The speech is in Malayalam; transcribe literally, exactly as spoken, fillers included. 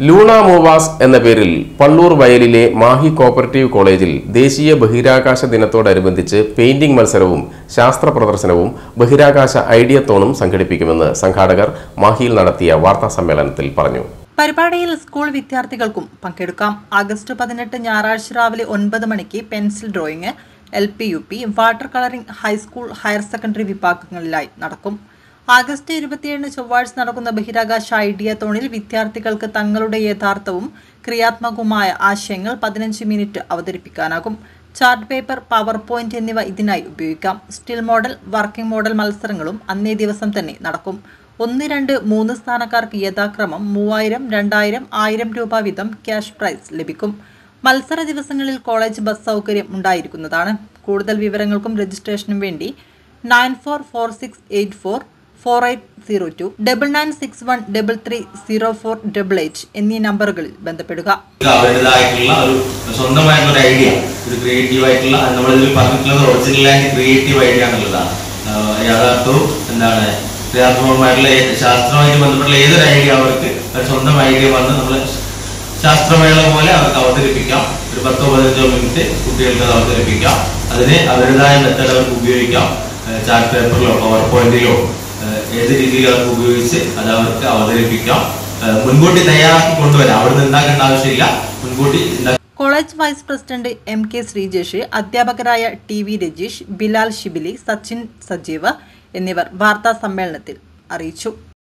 ലൂണ മൂവാസ് എന്ന പേരിൽ പള്ളൂർ വയലിലെ മാഹി കോപ്പറേറ്റീവ് കോളേജിൽ ദേശീയ ബഹിരാകാശ ദിനത്തോടനുബന്ധിച്ച് പെയിന്റിംഗ് മത്സരവും ശാസ്ത്ര പ്രദർശനവും ബഹിരാകാശ ഐഡിയത്തോണും സംഘടിപ്പിക്കുമെന്ന് സംഘാടകർ മാഹിയിൽ നടത്തിയ വാർത്താ സമ്മേളനത്തിൽ പറഞ്ഞു. പരിപാടിയിൽ സ്കൂൾ വിദ്യാർത്ഥികൾക്കും പങ്കെടുക്കാം. ആഗസ്റ്റ് പതിനെട്ട് ഞായറാഴ്ച രാവിലെ ഒൻപത് മണിക്ക് pencil drawing, L P U P, water colouring high school, higher secondary വിഭാഗങ്ങളിലായി നടക്കും. ആഗസ്റ്റ് ഇരുപത്തിയേഴിന് ചൊവ്വാഴ്ച നടക്കുന്ന ബഹിരാകാശ ഐഡിയത്തോണിൽ വിദ്യാർത്ഥികൾക്ക് തങ്ങളുടെ യഥാർത്ഥവും ക്രിയാത്മകവുമായ ആശയങ്ങൾ പതിനഞ്ച് മിനിറ്റ് അവതരിപ്പിക്കാനാകും. ചാർട്ട് പേപ്പർ, പവർ പോയിന്റ് എന്നിവ ഇതിനായി ഉപയോഗിക്കാം. സ്റ്റിൽ മോഡൽ, വർക്കിംഗ് മോഡൽ മത്സരങ്ങളും അന്നേ ദിവസം തന്നെ നടക്കും. ഒന്ന്, രണ്ട്, മൂന്ന് സ്ഥാനക്കാർക്ക് യഥാക്രമം മൂവായിരം, രണ്ടായിരം, ആയിരം രൂപ വീതം ക്യാഷ് പ്രൈസ് ലഭിക്കും. മത്സര ദിവസങ്ങളിൽ കോളേജ് ബസ് സൗകര്യം ഉണ്ടായിരിക്കുന്നതാണ്. കൂടുതൽ വിവരങ്ങൾക്കും രജിസ്ട്രേഷനും വേണ്ടി nine four four six eight four four eight zero two double nine six one double three zero four double eight എന്നീ നമ്പറുകളിൽ ബന്ധപ്പെടുക. അവരുടേതായിട്ടുള്ള ഒരു സ്വന്തമായിട്ടുള്ള ഒരു ഐഡിയ, ഒരു ക്രിയേറ്റീവ് ആയിട്ടുള്ള, നമ്മളിതിൽ പറഞ്ഞിട്ടുള്ളത് ഒറിജിനലായിട്ട് ക്രിയേറ്റീവ് ഐഡിയ എന്നുള്ളതാണ്. യാഥാർത്ഥവും എന്താണ് ക്രിയാത്മകമായിട്ടുള്ള ശാസ്ത്രവുമായിട്ട് ബന്ധപ്പെട്ടുള്ള ഏതൊരു ഐഡിയ അവർക്ക് ഒരു സ്വന്തം ഐഡിയ വന്ന് നമ്മൾ ശാസ്ത്രമേള പോലെ അവർക്ക് അവതരിപ്പിക്കാം. ഒരു പത്തോ പതിനഞ്ചോ മിനിറ്റ് കുട്ടികൾക്ക് അത് അവതരിപ്പിക്കാം. അതിന് അവരുടേതായ മെത്തേഡ് അവർക്ക് ഉപയോഗിക്കാം. ചാർട്ട് പേപ്പറിലോ പവർ പോയിന്റിലോ ഏത് രീതിയിൽ അവർക്ക് ഉപയോഗിച്ച് അത് അവർക്ക് അവതരിപ്പിക്കാം. മുൻകൂട്ടി തയ്യാറാക്കി കൊണ്ടുവരാം. അവിടെ നിന്ന് ഉണ്ടാക്കേണ്ട ആവശ്യമില്ല. മുൻകൂട്ടി college vice president M K Sreejesh, അധ്യാപകരായ ടി വി രജീഷ്, ബിലാൽ ഷിബിലി, സച്ചിൻ സജീവ് എന്നിവർ വാർത്താ സമ്മേളനത്തിൽ അറിയിച്ചു.